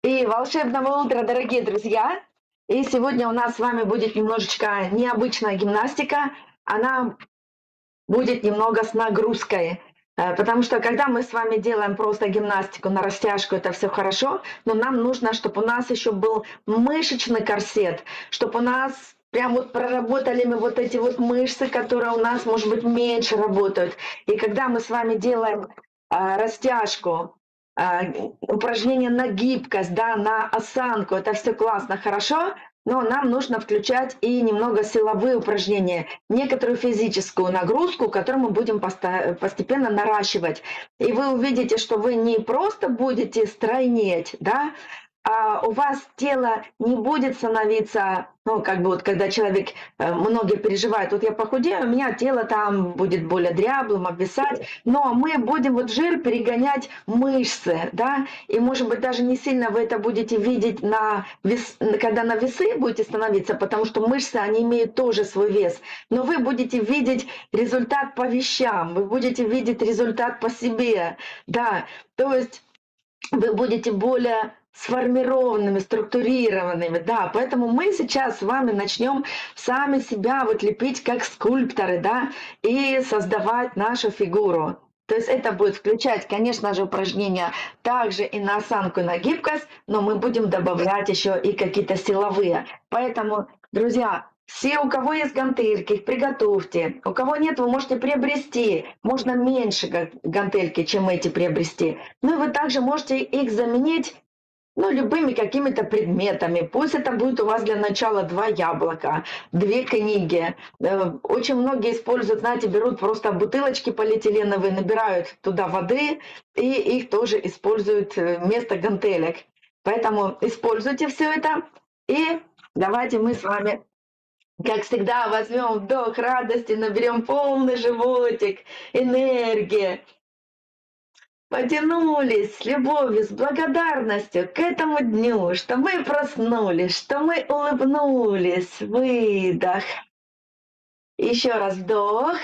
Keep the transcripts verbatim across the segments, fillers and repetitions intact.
И волшебного утра, дорогие друзья! И сегодня у нас с вами будет немножечко необычная гимнастика. Она будет немного с нагрузкой. Э, Потому что когда мы с вами делаем просто гимнастику на растяжку, это все хорошо, но нам нужно, чтобы у нас еще был мышечный корсет, чтобы у нас прям вот проработали мы вот эти вот мышцы, которые у нас, может быть, меньше работают. И когда мы с вами делаем а, растяжку, а, упражнения на гибкость, да, на осанку, это все классно, хорошо, но нам нужно включать и немного силовые упражнения, некоторую физическую нагрузку, которую мы будем поста- постепенно наращивать. И вы увидите, что вы не просто будете стройнеть, да, а у вас тело не будет становиться, ну, как бы вот когда человек, э, многие переживают, вот я похудею, у меня тело там будет более дряблым, обвисать, но мы будем вот жир перегонять мышцы, да, и, может быть, даже не сильно вы это будете видеть, на вес, когда на весы будете становиться, потому что мышцы, они имеют тоже свой вес, но вы будете видеть результат по вещам, вы будете видеть результат по себе, да, то есть вы будете более сформированными, структурированными, да, поэтому мы сейчас с вами начнем сами себя вот лепить как скульпторы, да, и создавать нашу фигуру. То есть это будет включать, конечно же, упражнения также и на осанку, и на гибкость, но мы будем добавлять еще и какие-то силовые. Поэтому, друзья, все, у кого есть гантельки, их приготовьте. У кого нет, вы можете приобрести. Можно меньше га- гантельки, чем эти приобрести. Ну и вы также можете их заменить, ну, любыми какими-то предметами. Пусть это будет у вас для начала два яблока, две книги. Э, Очень многие используют, знаете, берут просто бутылочки полиэтиленовые, набирают туда воды и их тоже используют э, вместо гантелек. Поэтому используйте все это и давайте мы с вами, как всегда, возьмем вдох радости, наберем полный животик, энергии. Потянулись с любовью, с благодарностью к этому дню, что мы проснулись, что мы улыбнулись. Выдох. Еще раз вдох.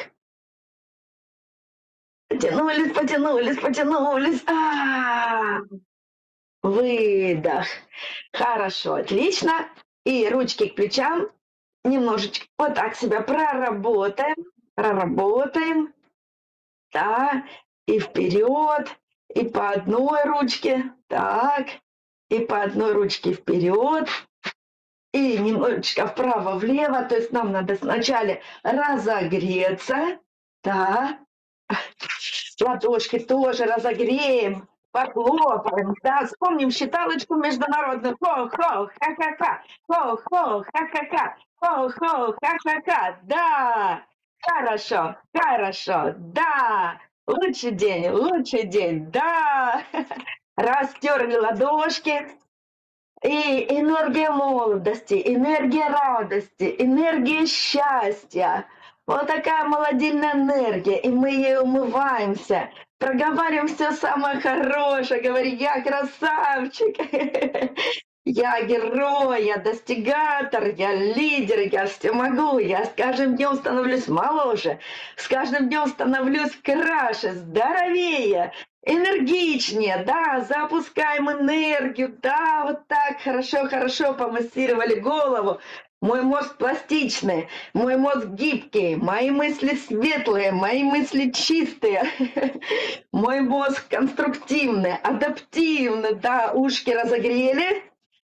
Потянулись, потянулись, потянулись. А, выдох. Хорошо, отлично. И ручки к плечам. Немножечко вот так себя проработаем. Проработаем. Так, и вперед, и по одной ручке, так, и по одной ручке вперед, и немножечко вправо-влево, то есть нам надо сначала разогреться, так, ладошки тоже разогреем, похлопаем, да, вспомним считалочку международную, хо-хо, ха-ха-ха, хо-хо, ха-ха-ха, хо-хо, ха-ха-ха, да, хорошо, хорошо, да, лучший день, лучший день, да, растерли ладошки, и энергия молодости, энергия радости, энергия счастья. Вот такая молодильная энергия, и мы ей умываемся, проговариваем все самое хорошее, говорим, я красавчик, я герой, я достигатор, я лидер, я все могу, я с каждым днем становлюсь моложе, с каждым днем становлюсь краше, здоровее, энергичнее, да, запускаем энергию, да, вот так хорошо-хорошо помассировали голову. Мой мозг пластичный, мой мозг гибкий, мои мысли светлые, мои мысли чистые, мой мозг конструктивный, адаптивный, да, ушки разогрели.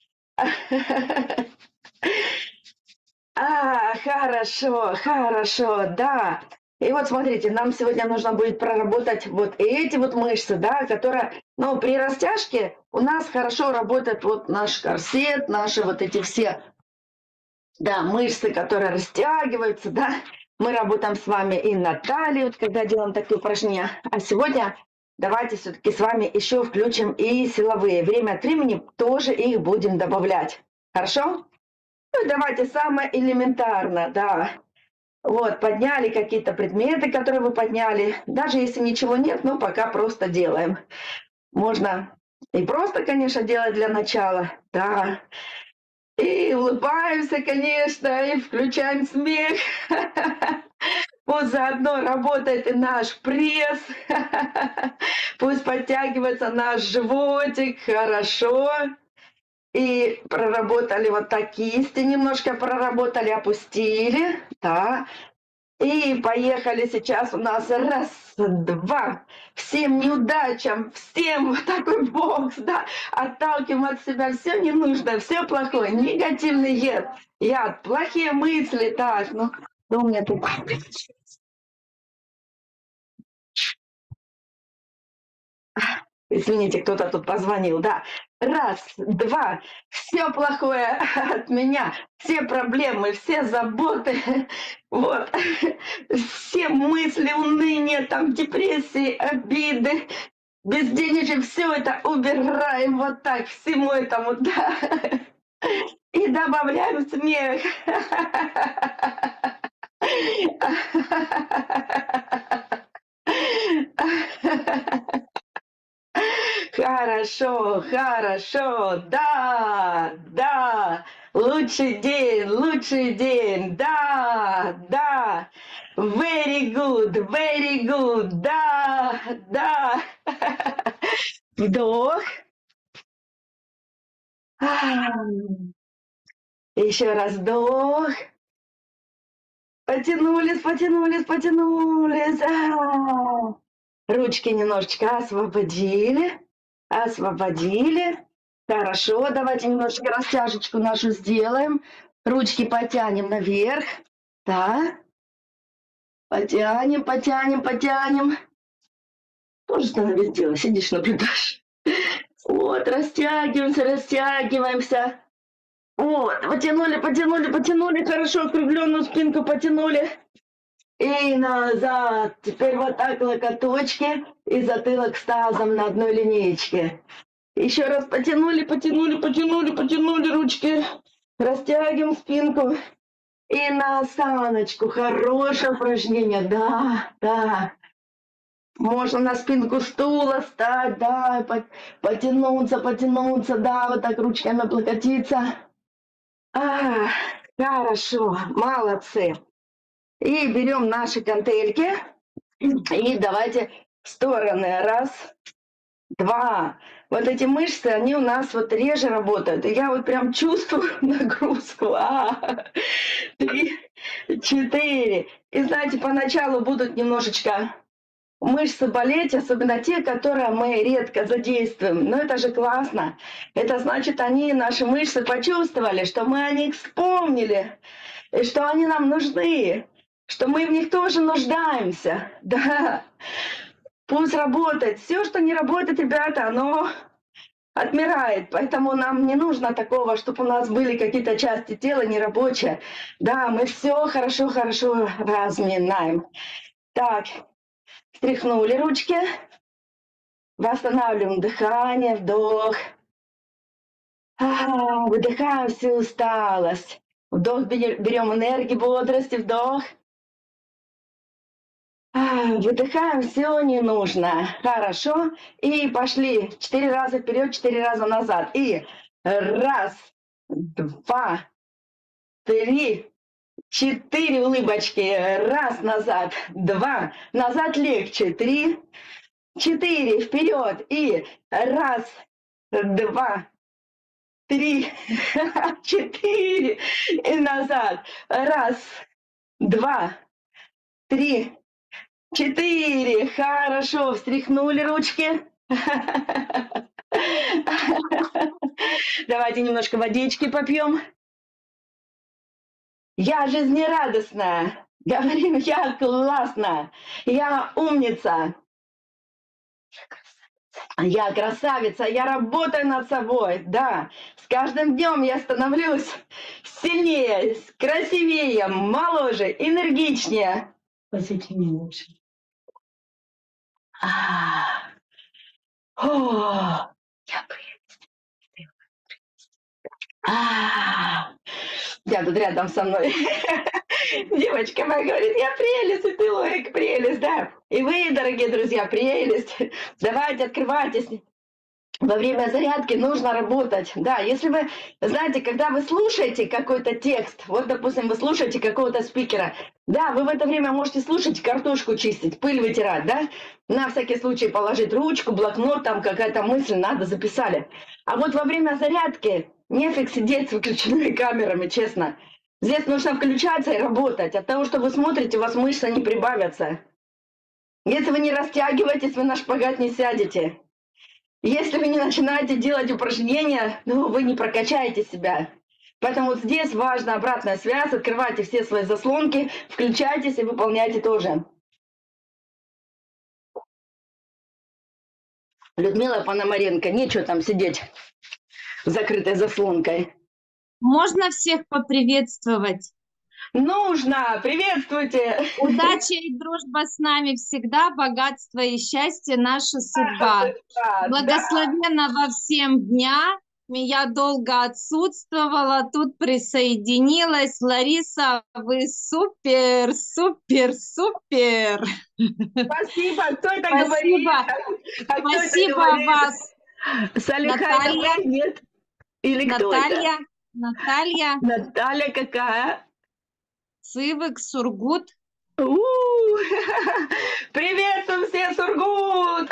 А, хорошо, хорошо, да. И вот смотрите, нам сегодня нужно будет проработать вот эти вот мышцы, да, которые, ну, при растяжке у нас хорошо работает вот наш корсет, наши вот эти все, да, мышцы, которые растягиваются, да. Мы работаем с вами и на талии, вот когда делаем такие упражнения. А сегодня давайте все-таки с вами еще включим и силовые. Время от времени тоже их будем добавлять. Хорошо? Ну, давайте самое элементарно, да. Вот, подняли какие-то предметы, которые вы подняли. Даже если ничего нет, ну, пока просто делаем. Можно и просто, конечно, делать для начала, да. И улыбаемся, конечно, и включаем смех. Пусть заодно работает и наш пресс, пусть подтягивается наш животик, хорошо. И проработали вот так кисти, немножко проработали, опустили, да. И поехали сейчас у нас раз, два. Всем неудачам, всем вот такой бокс, да. Отталкиваем от себя все ненужное, все плохое, негативный яд, яд, плохие мысли. Так, ну, что у меня тут? Извините, кто-то тут позвонил, да. Раз, два, все плохое от меня, все проблемы, все заботы, вот, все мысли, уныние, там, депрессии, обиды, безденежье, все это убираем вот так, всему этому, да, и добавляем смех. Хорошо, хорошо, да, да, лучший день, лучший день, да, да, very good, very good, да, да. Вдох. Еще раз вдох. Потянулись, потянулись, потянулись. А-а-а. Ручки немножечко освободили. Освободили. Хорошо, давайте немножечко растяжечку нашу сделаем. Ручки потянем наверх. Да. Потянем, потянем, потянем. Тоже что надо сделать? Сидишь, наблюдаешь. Вот, растягиваемся, растягиваемся. Вот, потянули, потянули, потянули. Хорошо, округленную спинку потянули. И назад. Теперь вот так локоточки и затылок с тазом на одной линеечке. Еще раз потянули, потянули, потянули, потянули ручки. Растягиваем спинку. И на осаночку. Хорошее упражнение. Да, да. Можно на спинку стула встать, да, потянуться, потянуться, да, вот так ручками облокотиться. А, хорошо, молодцы. И берем наши гантельки. И давайте в стороны. Раз, два. Вот эти мышцы, они у нас вот реже работают. И я вот прям чувствую нагрузку. А, три, четыре. И знаете, поначалу будут немножечко мышцы болеть, особенно те, которые мы редко задействуем. Но это же классно. Это значит, они, наши мышцы, почувствовали, что мы о них вспомнили, и что они нам нужны, что мы в них тоже нуждаемся. Да. Пусть работает. Все, что не работает, ребята, оно отмирает. Поэтому нам не нужно такого, чтобы у нас были какие-то части тела нерабочие. Да, мы все хорошо-хорошо разминаем. Так. Встряхнули ручки, восстанавливаем дыхание, вдох, а, выдыхаем всю усталость, вдох, берем энергию, бодрости, вдох, а, выдыхаем все ненужное, хорошо, и пошли четыре раза вперед, четыре раза назад, и раз, два, три, четыре улыбочки, раз назад, два, назад легче, три, четыре, вперед, и раз, два, три, четыре, и назад, раз, два, три, четыре, хорошо, встряхнули ручки. Давайте немножко водички попьем. Я жизнерадостная, говорим, я классная, я умница, я красавица, я работаю над собой, да. С каждым днем я становлюсь сильнее, красивее, моложе, энергичнее. Посвети лучше. А, о, я прелесть. А, я тут рядом со мной. Девочка моя говорит, я прелесть, и ты, Лорик, прелесть, да. И вы, дорогие друзья, прелесть. Давайте, открывайтесь. Во время зарядки нужно работать. Да, если вы, знаете, когда вы слушаете какой-то текст, вот, допустим, вы слушаете какого-то спикера, да, вы в это время можете слушать, картошку чистить, пыль вытирать, да, на всякий случай положить ручку, блокнот, там какая-то мысль, надо, записали. А вот во время зарядки Нефиг сидеть с выключенными камерами, честно. Здесь нужно включаться и работать. От того, что вы смотрите, у вас мышцы не прибавятся. Если вы не растягиваетесь, вы на шпагат не сядете. Если вы не начинаете делать упражнения, ну, вы не прокачаете себя. Поэтому вот здесь важна обратная связь. Открывайте все свои заслонки, включайтесь и выполняйте тоже. Людмила Пономаренко, нечего там сидеть закрытой заслонкой. Можно всех поприветствовать? Нужно! Приветствуйте! Удача и дружба с нами всегда, богатство и счастье наша судьба. Да, Благословенного всем дня. Я долго отсутствовала, тут присоединилась. Лариса, вы супер, супер, супер. Спасибо, кто это Спасибо. говорит? А кто Спасибо это говорит? вас. Салиха, Наталья. нет? Или Наталья. кто это? Наталья. Наталья какая? Сывык, Сургут. У-у-у. Приветствую всех, Сургут!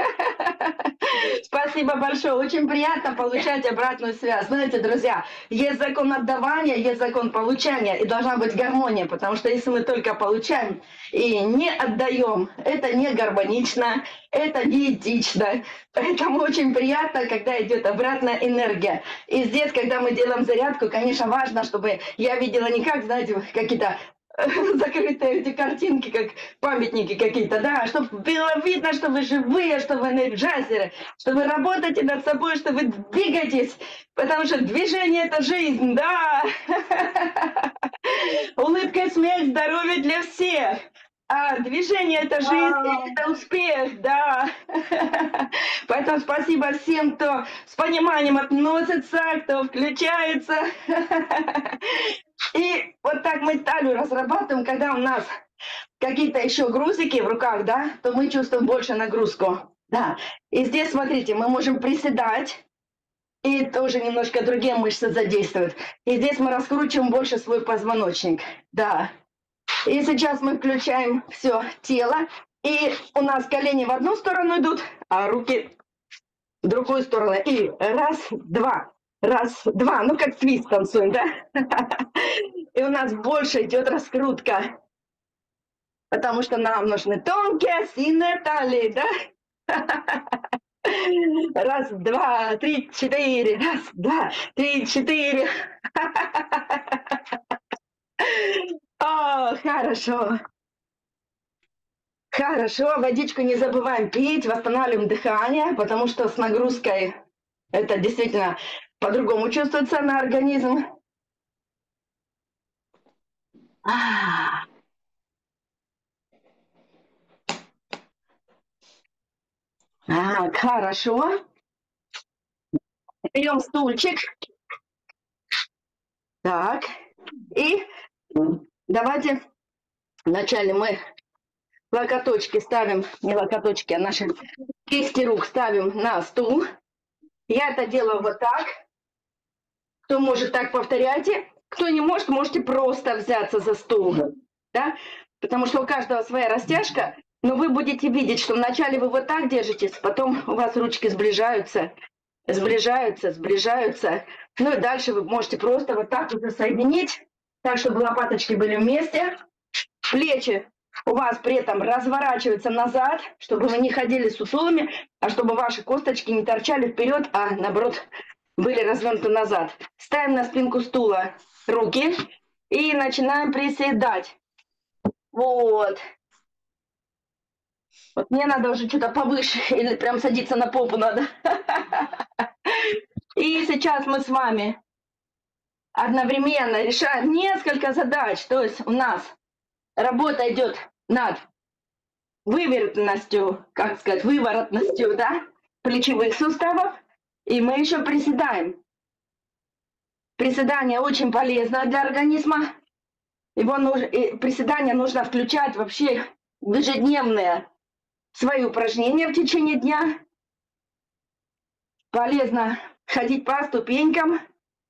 Спасибо большое. Очень приятно получать обратную связь. Знаете, друзья, есть закон отдавания, есть закон получания, и должна быть гармония, потому что если мы только получаем и не отдаем, это не гармонично, это не этично. Поэтому очень приятно, когда идет обратная энергия. И здесь, когда мы делаем зарядку, конечно, важно, чтобы я видела не как, знаете, какие-то закрытые эти картинки, как памятники какие-то, да, чтобы было видно, что вы живые, что вы энерджайзеры, что вы работаете над собой, что вы двигаетесь, потому что движение — это жизнь, да. Улыбка и смех, здоровье для всех. А движение — это жизнь, и это успех, да. Поэтому спасибо всем, кто с пониманием относится, кто включается. И вот так мы талию разрабатываем, когда у нас какие-то еще грузики в руках, да, то мы чувствуем больше нагрузку. Да. И здесь, смотрите, мы можем приседать, и тоже немножко другие мышцы задействуют. И здесь мы раскручиваем больше свой позвоночник. Да. И сейчас мы включаем все тело, и у нас колени в одну сторону идут, а руки в другую сторону. И раз, два. Раз, два, ну как твист танцуем, да? И у нас больше идет раскрутка, потому что нам нужны тонкие, сильные талии, да? Раз, два, три, четыре, раз, два, три, четыре. О, хорошо. Хорошо, водичку не забываем пить, восстанавливаем дыхание, потому что с нагрузкой это действительно по-другому чувствуется на организм. А, а, хорошо. Берем стульчик. Так. И давайте вначале мы локоточки ставим, не локоточки, а наши кисти рук ставим на стул. Я это делаю вот так. Кто может, так повторяйте. Кто не может, можете просто взяться за стул. Да? Потому что у каждого своя растяжка. Но вы будете видеть, что вначале вы вот так держитесь, потом у вас ручки сближаются, сближаются, сближаются. Ну и дальше вы можете просто вот так вот соединить, так, чтобы лопаточки были вместе. Плечи у вас при этом разворачиваются назад, чтобы вы не ходили сутулыми, а чтобы ваши косточки не торчали вперед, а наоборот были развернуты назад. Ставим на спинку стула руки и начинаем приседать. Вот. Вот мне надо уже что-то повыше, или прям садиться на попу надо. И сейчас мы с вами одновременно решаем несколько задач. То есть у нас работа идет над выверенностью, как сказать, выворотностью, да, плечевых суставов. И мы еще приседаем. Приседание очень полезно для организма. Его нужно, и приседание нужно включать вообще в ежедневные свои упражнения в течение дня. Полезно ходить по ступенькам.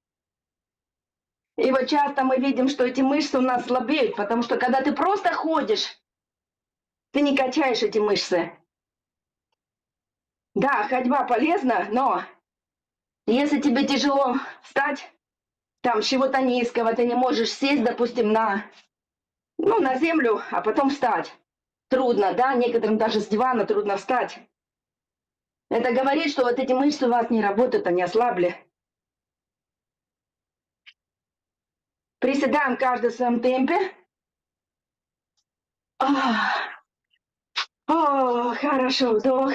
И вот часто мы видим, что эти мышцы у нас слабеют, потому что когда ты просто ходишь, ты не качаешь эти мышцы. Да, ходьба полезна, но Если тебе тяжело встать, там, с чего-то низкого, ты не можешь сесть, допустим, на, ну, на землю, а потом встать. Трудно, да? Некоторым даже с дивана трудно встать. Это говорит, что вот эти мышцы у вас не работают, они ослабли. Приседаем каждый в своем темпе. О, о, хорошо, вдох.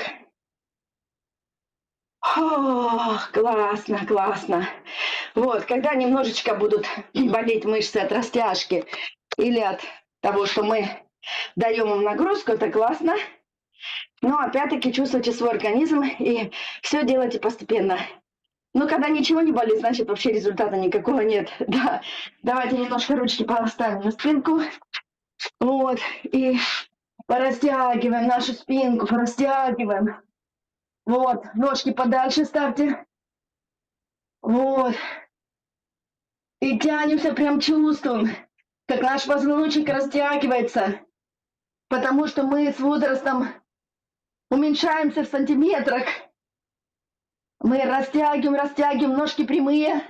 О, классно, классно. Вот, когда немножечко будут болеть мышцы от растяжки или от того, что мы даем им нагрузку, это классно. Но опять-таки чувствуйте свой организм и все делайте постепенно. Но когда ничего не болит, значит вообще результата никакого нет. Да. Давайте немножко ручки поставим на спинку. Вот. И порастягиваем нашу спинку, порастягиваем. Вот. Ножки подальше ставьте. Вот. И тянемся, прям чувствуем, как наш позвоночник растягивается. Потому что мы с возрастом уменьшаемся в сантиметрах. Мы растягиваем, растягиваем, ножки прямые.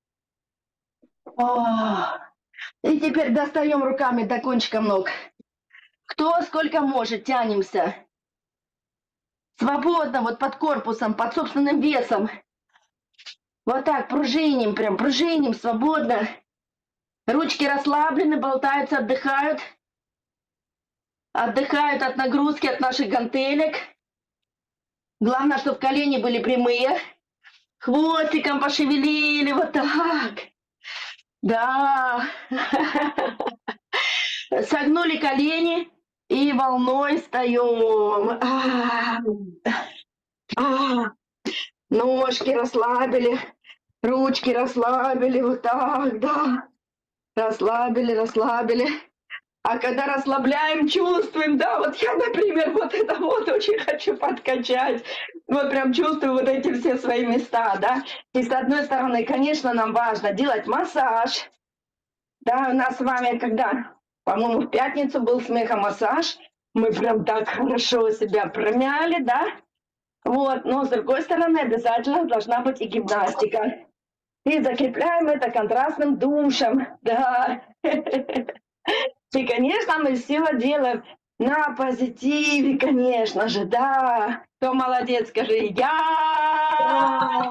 О, и теперь достаем руками до кончика ног. Кто сколько может, тянемся. Свободно, вот под корпусом, под собственным весом. Вот так, пружиним, прям пружиним, свободно. Ручки расслаблены, болтаются, отдыхают. Отдыхают от нагрузки, от наших гантелек. Главное, чтобы колени были прямые. Хвостиком пошевелили, вот так. Да. Согнули колени и волной встаем. А, а. Ножки расслабили, ручки расслабили, вот так, да. Расслабили, расслабили. А когда расслабляем, чувствуем, да, вот я, например, вот это вот очень хочу подкачать. Вот прям чувствую вот эти все свои места, да. И с одной стороны, конечно, нам важно делать массаж. Да, у нас с вами, когда, по-моему, в пятницу был смехомассаж, мы прям так хорошо себя промяли, да. Вот, но с другой стороны, обязательно должна быть и гимнастика. И закрепляем это контрастным душем, да. И, конечно, мы все делаем на позитиве, конечно же, да. Кто молодец, скажи «Я».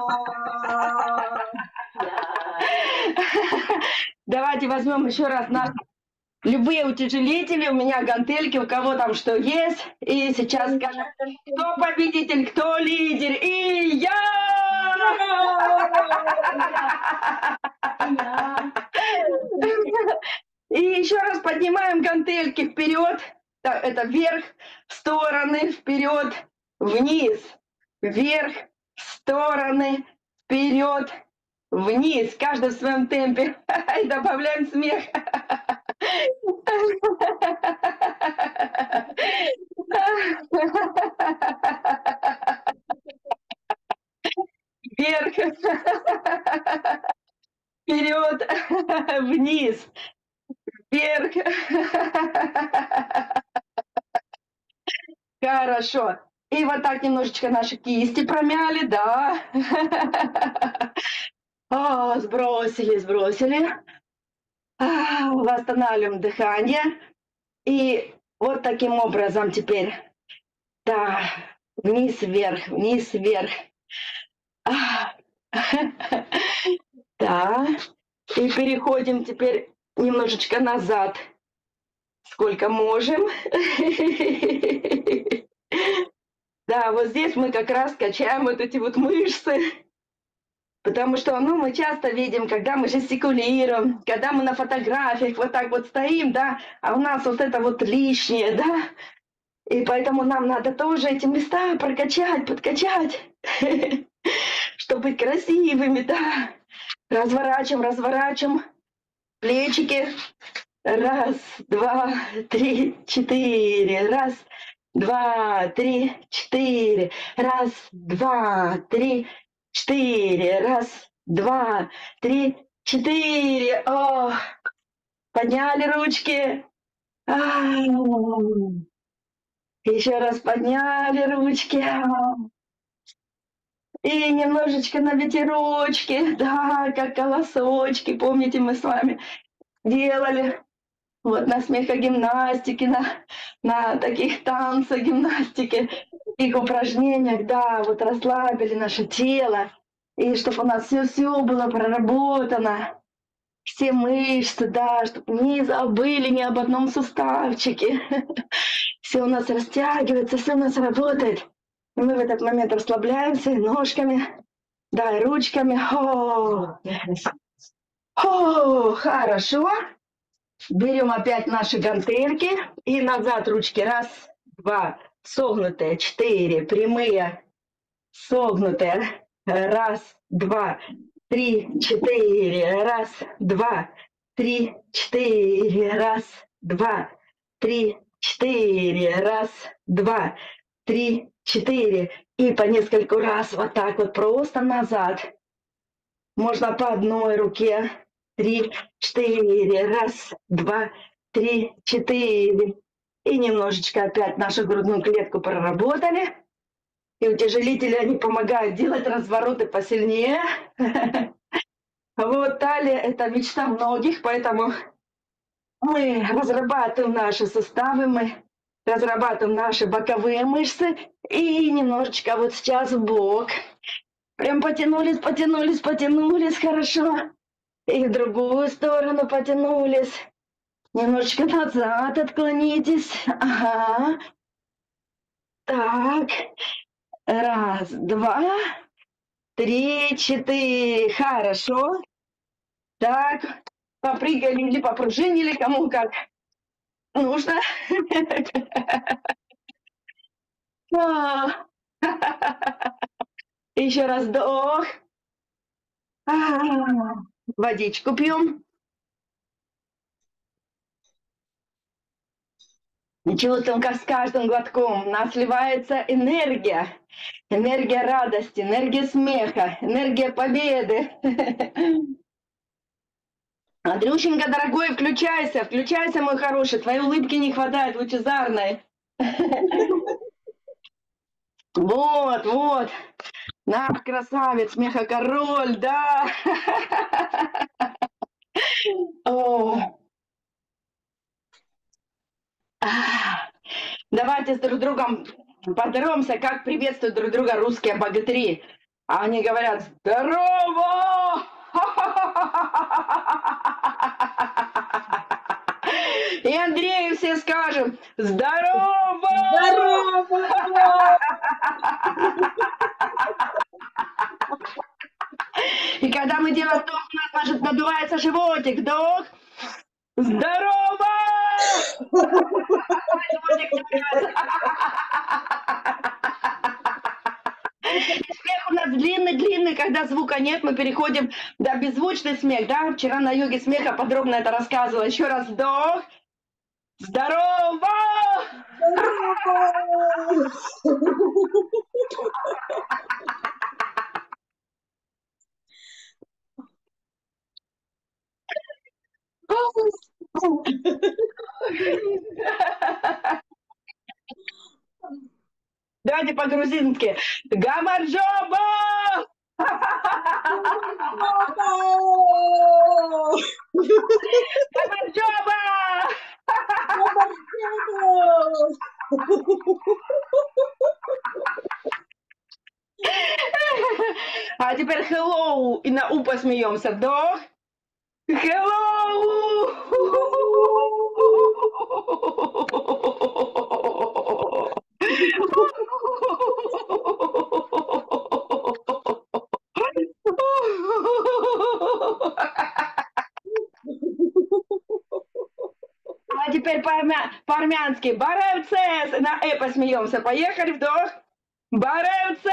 Давайте возьмем еще раз наши любые утяжелители. У меня гантельки, у кого там что есть. И сейчас скажем, кто победитель, кто лидер. И я! И еще раз поднимаем гантельки вперед. Это вверх, в стороны, вперед, вниз. Вверх, в стороны, вперед, вниз. Каждый в своем темпе. И добавляем смех. Вверх, вперед, вниз, вверх. Хорошо. И вот так немножечко наши кисти промяли, да. О, сбросили, сбросили. А, восстанавливаем дыхание. И вот таким образом теперь. Да, вниз, вверх, вниз, вверх. А, да. И переходим теперь немножечко назад. Сколько можем. Да, вот здесь мы как раз качаем вот эти вот мышцы. Потому что, ну, мы часто видим, когда мы жестикулируем, когда мы на фотографиях вот так вот стоим, да, а у нас вот это вот лишнее, да. И поэтому нам надо тоже эти места прокачать, подкачать, чтобы быть красивыми, да. Разворачиваем, разворачиваем плечики. Раз, два, три, четыре. Раз, два, три, четыре. Раз, два, три, четыре. Раз, два, три, четыре. О, подняли ручки. Еще раз подняли ручки. И немножечко на ветерочке, да, как колосочки. Помните, мы с вами делали вот на смехогимнастике, на, на таких танцах гимнастике, их упражнениях, да, вот расслабили наше тело. И чтобы у нас все-все было проработано, все мышцы, да, чтобы не забыли ни об одном суставчике. Все у нас растягивается, все у нас работает. И мы в этот момент расслабляемся и ножками, да, и ручками. О, о, хорошо. Берем опять наши гантельки и назад ручки. Раз, два, согнутые, четыре, прямые, согнутые. Раз, два, три, четыре. Раз, два, три, четыре. Раз, два, три, четыре. Раз, два, три, четыре. И по нескольку раз вот так вот просто назад. Можно по одной руке. Три, четыре. Раз, два, три, четыре. И немножечко опять нашу грудную клетку проработали. И утяжелители, они помогают делать развороты посильнее. Вот талия – это мечта многих, поэтому мы разрабатываем наши суставы, мы разрабатываем наши боковые мышцы. И немножечко вот сейчас в бок. Прям потянулись, потянулись, потянулись, хорошо. И в другую сторону потянулись. Немножечко назад отклонитесь. Ага. Так. Раз, два, три, четыре. Хорошо. Так. Попрыгали или попружинили, кому как нужно. Еще раз вдох. Водичку пьем. И чувствуем, как с каждым глотком у нас сливается энергия. Энергия радости, энергия смеха, энергия победы. Андрюшенька, дорогой, включайся, включайся, мой хороший. Твоей улыбки не хватает, лучезарной. Вот, вот. Наш красавец, смехокороль, да. О. Давайте с друг другом поздороваемся, как приветствуют друг друга русские богатыри. А они говорят: здорово! И Андрею все скажем: здорово! Здорово! И когда мы делаем вдох, у нас может надувается животик. Вдох. Здорово! Смех у нас длинный-длинный, когда звука нет, мы переходим, да, беззвучный смех, да, вчера на йоге смеха подробно это рассказывала. Еще раз вдох. Здорово! Давайте по-грузински. Гамарджоба! Гамарджоба! А теперь hello. И на у посмеемся. Вдох. Hello! А теперь по-армянски. Баревцес. На э посмеемся. Поехали. Вдох. Баревцес!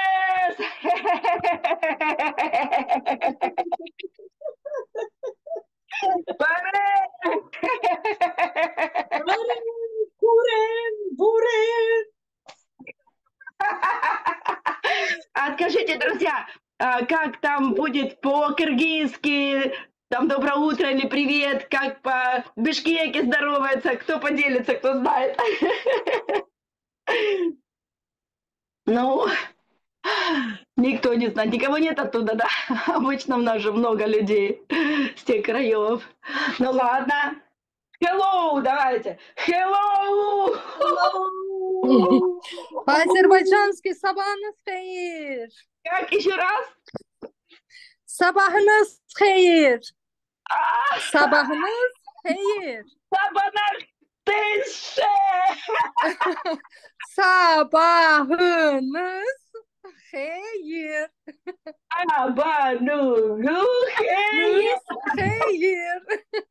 Скажите, друзья, как там будет по-киргизски, там доброе утро или привет, как по бишкеке здоровается, кто поделится, кто знает. Ну, Никто не знает, никого нет оттуда, да? Обычно у нас же много людей с тех краев. Ну ладно. Hello, давайте. Hello! Azerbaycanski sabahınız xeyir. Как еще раз? Sabahınız xeyir. А, Sabahınız xeyir. Сабанах тише! Sabahınız xeyir. Абану хей! Xeyir.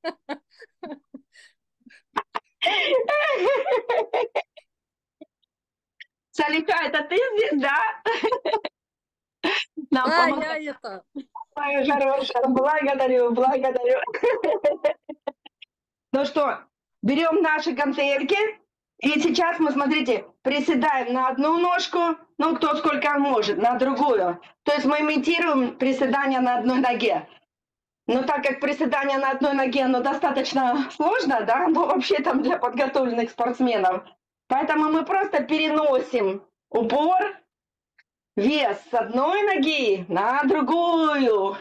Салиха, это ты здесь, да? Нам А, помогла. я это. Хорошо, благодарю, благодарю. Ну что, берем наши гантельки, и сейчас мы, смотрите, приседаем на одну ножку, ну, кто сколько может, на другую. То есть мы имитируем приседание на одной ноге. Но так как приседание на одной ноге, оно достаточно сложно, да, но вообще там для подготовленных спортсменов. Поэтому мы просто переносим упор, вес с одной ноги на другую.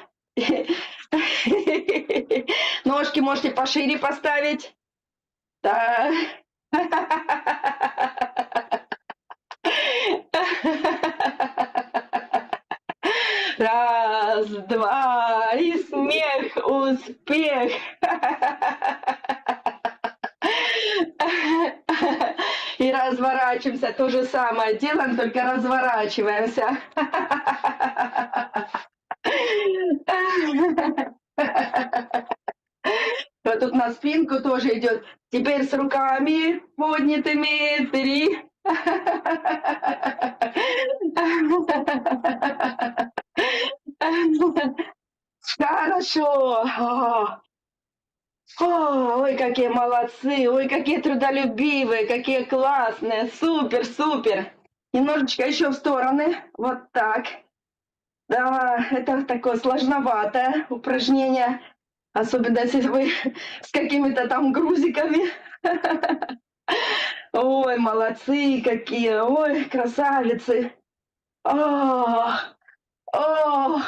Ножки можете пошире поставить. Да. Раз, два, и смех, успех. И разворачиваемся. То же самое делаем, только разворачиваемся. Вот тут на спинку тоже идет. Теперь с руками поднятыми. Три. Хорошо. О, ой, какие молодцы, ой, какие трудолюбивые, какие классные. Супер, супер. Немножечко еще в стороны. Вот так. Да, это такое сложноватое упражнение. Особенно если вы с какими-то там грузиками. Ой, молодцы какие, ой, красавицы. О, о.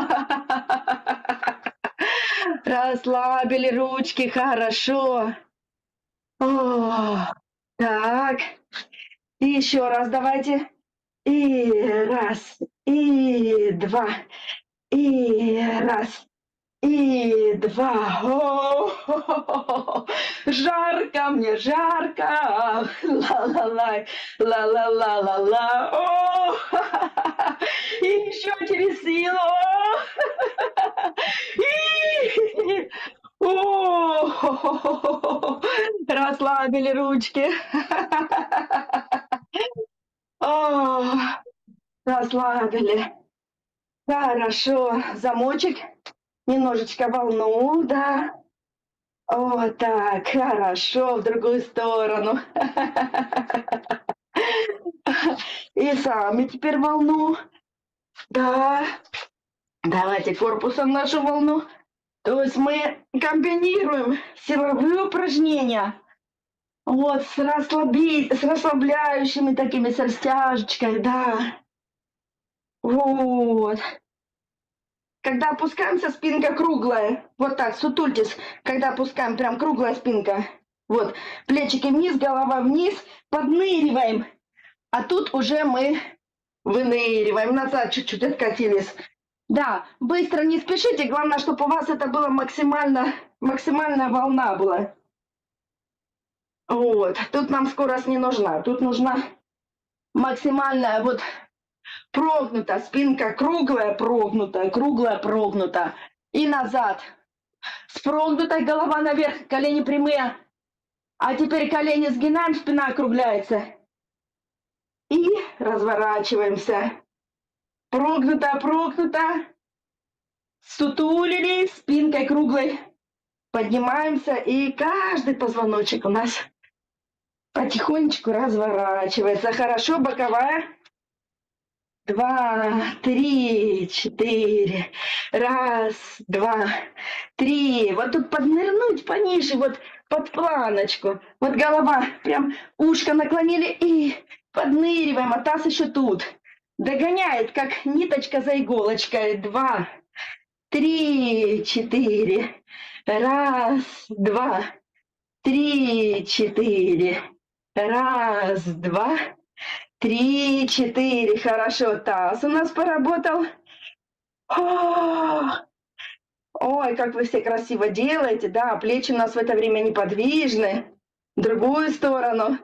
Расслабили ручки, хорошо. О, так. И еще раз давайте. И раз, и два, и раз. И два. О-хо-хо-хо. Жарко мне, жарко. Ла-ла-ла, ла-ла-ла-ла-ла. О, и еще через силу. И... О, расслабили ручки. О, расслабили. Хорошо. Замочек. Немножечко волну, да. Вот так, хорошо, в другую сторону. И сами теперь волну. Да. Давайте корпусом нашу волну. То есть мы комбинируем силовые упражнения. Вот, с, расслаби... с расслабляющими такими, с растяжечкой, да. Вот. Когда опускаемся, спинка круглая. Вот так, сутультесь. Когда опускаем, прям круглая спинка. Вот, плечики вниз, голова вниз. Подныриваем. А тут уже мы выныриваем. Назад чуть-чуть откатились. Да, быстро не спешите. Главное, чтобы у вас это была максимально, максимальная волна была. Вот. Тут нам скорость не нужна. Тут нужна максимальная вот... Прогнута, спинка круглая, прогнутая, круглая, прогнута. И назад. С прогнутой, голова наверх, колени прямые. А теперь колени сгинаем, спина округляется. И разворачиваемся. Прогнута, прогнута. Сутулились, спинкой круглой. Поднимаемся, и каждый позвоночек у нас потихонечку разворачивается. Хорошо, боковая. Два, три, четыре. Раз, два, три. Вот тут поднырнуть пониже, вот под планочку. Вот голова, прям ушко наклонили и подныриваем, а таз еще тут. Догоняет, как ниточка за иголочкой. Два, три, четыре. Раз, два, три, четыре. Раз, два, три, четыре. Хорошо, таз у нас поработал. О! Ой, как вы все красиво делаете, да, плечи у нас в это время неподвижны. В другую сторону.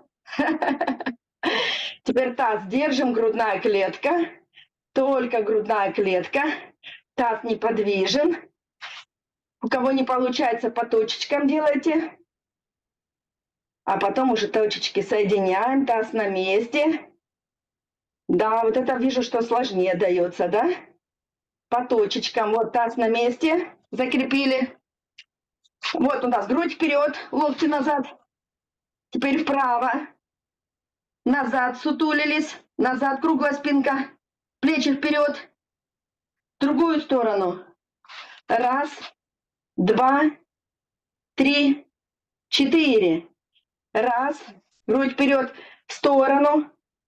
Теперь таз держим, грудная клетка. Только грудная клетка. Таз неподвижен. У кого не получается, по точечкам делайте. А потом уже точечки соединяем, таз на месте. Да, вот это вижу, что сложнее дается, да? По точечкам. Вот таз на месте. Закрепили. Вот у нас грудь вперед, локти назад. Теперь вправо. Назад сутулились. Назад круглая спинка. Плечи вперед. В другую сторону. Раз, два, три, четыре. Раз. Грудь вперед. В сторону.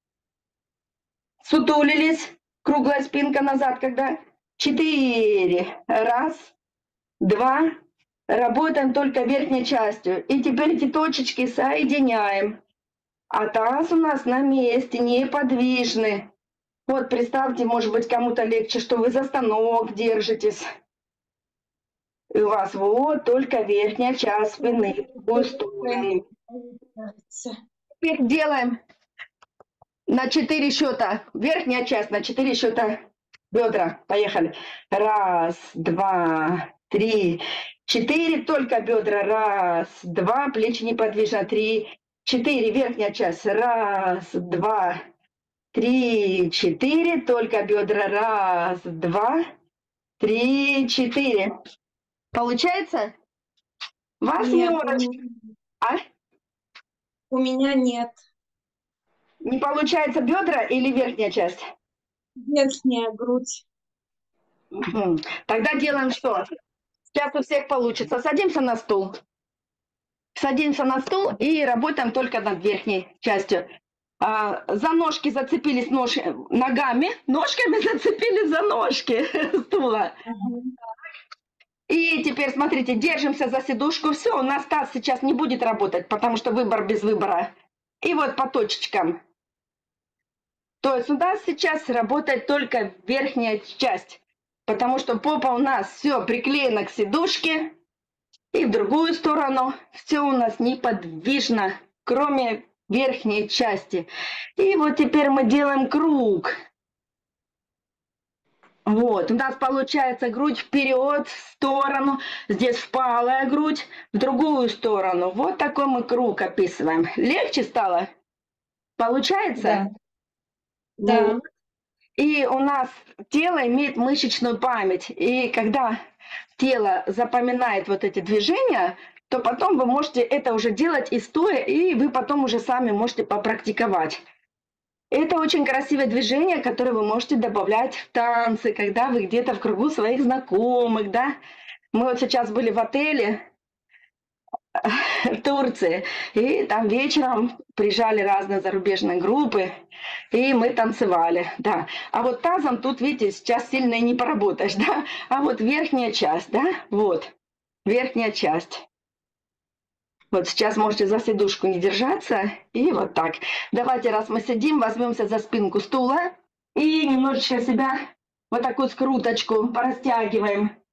Сутулились. Круглая спинка назад. Когда? Четыре. Раз. Два. Работаем только верхней частью. И теперь эти точечки соединяем. А таз у нас на месте, неподвижный. Вот представьте, может быть, кому-то легче, что вы за станок держитесь. И у вас вот только верхняя часть спины. В другую сторону. Теперь делаем на четыре счета. Верхняя часть на четыре счета. Бедра. Поехали. Раз, два, три, четыре. Только бедра. Раз, два. Плечи неподвижно. Три, четыре. Верхняя часть. Раз, два, три, четыре. Только бедра. Раз, два, три, четыре. Получается? Восьмерочка. А? У меня нет. Не получается бедра или верхняя часть? Верхняя грудь. Мгм. Тогда делаем что? Сейчас у всех получится. Садимся на стул. Садимся на стул и работаем только над верхней частью. А, за ножки зацепились нож... ногами, ножками зацепились за ножки стула. И теперь, смотрите, держимся за сидушку. Все, у нас таз сейчас не будет работать, потому что выбор без выбора. И вот по точечкам. То есть у нас сейчас работает только верхняя часть, потому что попа у нас все приклеена к сидушке. И в другую сторону все у нас неподвижно, кроме верхней части. И вот теперь мы делаем круг. Вот, у нас получается грудь вперед, в сторону, здесь впалая грудь, в другую сторону. Вот такой мы круг описываем. Легче стало? Получается? Да. Вот. И у нас тело имеет мышечную память. И когда тело запоминает вот эти движения, то потом вы можете это уже делать и стоя, и вы потом уже сами можете попрактиковать. Это очень красивое движение, которое вы можете добавлять в танцы, когда вы где-то в кругу своих знакомых, да. Мы вот сейчас были в отеле в Турции, и там вечером приезжали разные зарубежные группы, и мы танцевали, да. А вот тазом тут, видите, сейчас сильно и не поработаешь, да. А вот верхняя часть, да, вот, верхняя часть. Вот сейчас можете за сидушку не держаться. И вот так. Давайте, раз мы сидим, возьмемся за спинку стула. И немножечко себя вот такую скруточку порастягиваем.